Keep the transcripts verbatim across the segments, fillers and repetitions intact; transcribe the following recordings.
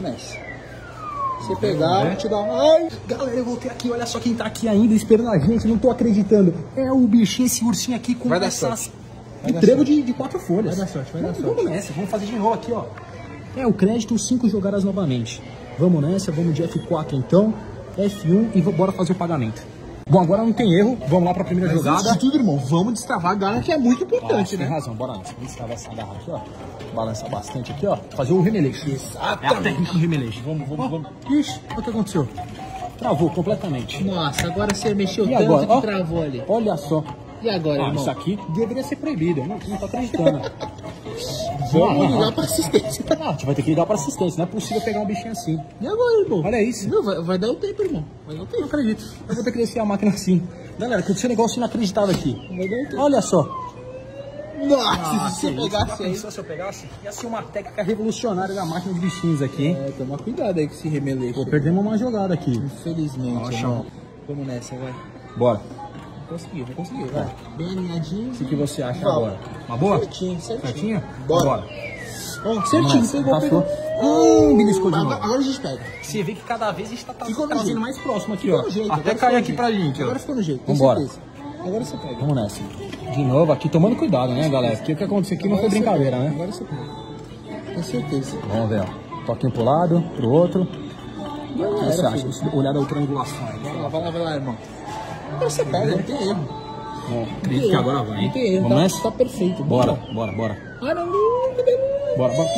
nessa. Você pegar, eu te dar uma... Ai, galera, eu voltei aqui, olha só quem tá aqui ainda esperando a gente, não tô acreditando. É o bichinho, esse ursinho aqui com essas... E trevo de, de quatro folhas. Vai dar sorte, vai dar vamos, sorte. Vamos nessa, vamos fazer de novo aqui, ó. É o crédito, cinco jogadas novamente. Vamos nessa, vamos de F quatro então, F um e bora fazer o pagamento. Bom, agora não tem erro, vamos lá pra primeira Mas jogada. antes de tudo, irmão, vamos destravar a garra, que é muito importante, ah, né? Tem razão, bora nessa. Vamos destravar essa garra aqui, ó. Balançar bastante aqui, ó. Fazer o remeleixo. Exatamente. É a técnica do remeleixo. Vamos, vamos, vamos. Ixi, o que aconteceu? Travou completamente. Nossa, agora você mexeu E tanto agora? que Ó, travou ali. olha só. E agora, Ah, irmão? isso aqui deveria ser proibido, eu não, não tô acreditando. Vamos ligar pra assistência. Ah, a gente vai ter que ligar pra assistência, não é possível pegar um bichinho assim. E agora, irmão? Olha isso. Não, vai, vai dar o tempo, irmão. Vai dar o Eu tempo. não acredito. Eu vou ter que descer a máquina assim. Galera, que esse negócio inacreditável aqui. Vai dar o tempo. Olha só. Nossa, se você Já pegasse aí... pensou se eu pegasse? Ia ser uma técnica revolucionária da máquina de bichinhos aqui, hein? É, toma cuidado aí com esse remeleixo. Pô, perdemos uma jogada aqui. Infelizmente, Nossa. irmão. Vamos nessa, vai. Bora. Conseguiu, vai conseguir, vai. Bem alinhadinho. O que você acha Vamos. agora? Uma boa? Certinho, certinho. Certinho? Bora. Ó, certinho, Vamos pegou, nessa. pegou. Hum, beliscou de agora, novo. agora a gente pega. Você vê que cada vez a gente tá tra- Ficou no trazendo jeito. mais próximo aqui, Ficou ó. no jeito, Até agora cair ficou aqui no pra jeito. gente, ó. Agora ficou no jeito, com Vambora. certeza. Agora você pega. Vamos nessa. De novo aqui, tomando cuidado, né, galera? Porque o que aconteceu aqui não foi Agora você brincadeira, pega. né? Agora você pega. Com certeza. Vamos ver, ó. Toquinho pro lado, pro outro. O que você acha? Deixa eu olhar da triangulação aí. Vai lá, vai lá, vai lá, irmão. Agora você pega, não tem erro. Bom, acredito que agora vai, Não hein? tem erro, Vamos tá, nessa? tá perfeito. Bora, bora, bora. Ah, não, não, não. Bora, bora.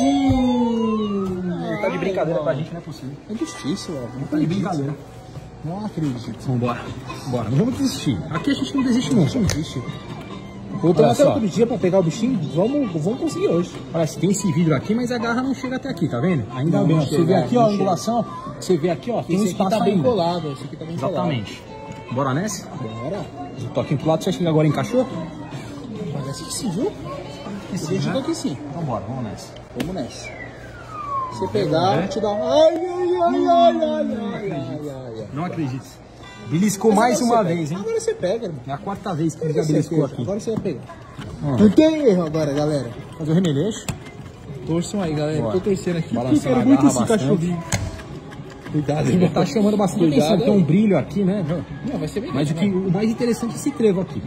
Hum, ele tá de brincadeira com a gente, não é possível. É difícil, ó. Não Tá de brincadeira. Não acredito. Vambora. Bora, não vamos desistir. Aqui a gente não desiste Não, nunca. não existe. Voltando Olha até só. outro dia pra pegar o bichinho, vamos, vamos conseguir hoje. Parece que tem esse vidro aqui, mas a garra não chega até aqui, tá vendo? Ainda Não, bem, ó. não Você chega, vê aqui, ó, não a chega. angulação. Você vê aqui, ó, tem um Esse aqui espaço tá bem ainda. colado, esse aqui tá bem colado. Exatamente. Bora nessa? Bora. Um toquinho pro lado, você acha que agora encaixou? Parece que sim, viu? Que sim, Acreditou né? que sim. Então bora, vamos nessa. Vamos nessa. Você pegar, eu te dar uma... Ai, ai, ai, ai, ai, ai, ai, ai, ai. Não acredito. Beliscou Mas mais agora uma você vez, pega. hein? Agora você pega, irmão. É a quarta vez que ele Com já beliscou certeza. aqui. Agora você vai pegar. Hum. Não tem erro agora, galera. Fazer o remeleixo. Torçam aí, galera. Bora. Tô torcendo aqui. Balançar Eu quero a muito garra esse bastante. cachorrinho. Cuidado, Ele irmão. tá chamando bastante Cuidado atenção, tem aí. um brilho aqui, né? Não, vai ser bem Mas o, legal. que, o mais interessante é esse trevo aqui.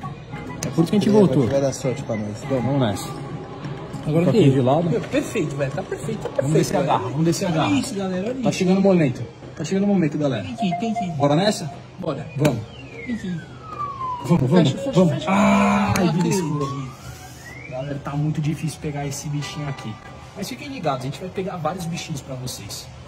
É por isso que a gente voltou. Vai dar sorte pra nós. Vamos. Vamos nessa. Agora Toquinho de lado. Meu, perfeito, velho. Tá perfeito, tá perfeito. Vamos descer a velho. garra, vamos descer a garra. Olha isso, galera. Olha Tá isso. chegando o momento. Tá chegando o momento, galera. Tem que ir, tem que ir. Bora nessa? Bora. Vamos. Tem que ir. Vamos, vamos, Fecha, fecha, vamos. fecha. Ai, Não beliscou. acredito. Galera, tá muito difícil pegar esse bichinho aqui. Mas fiquem ligados, a gente vai pegar vários bichinhos pra vocês.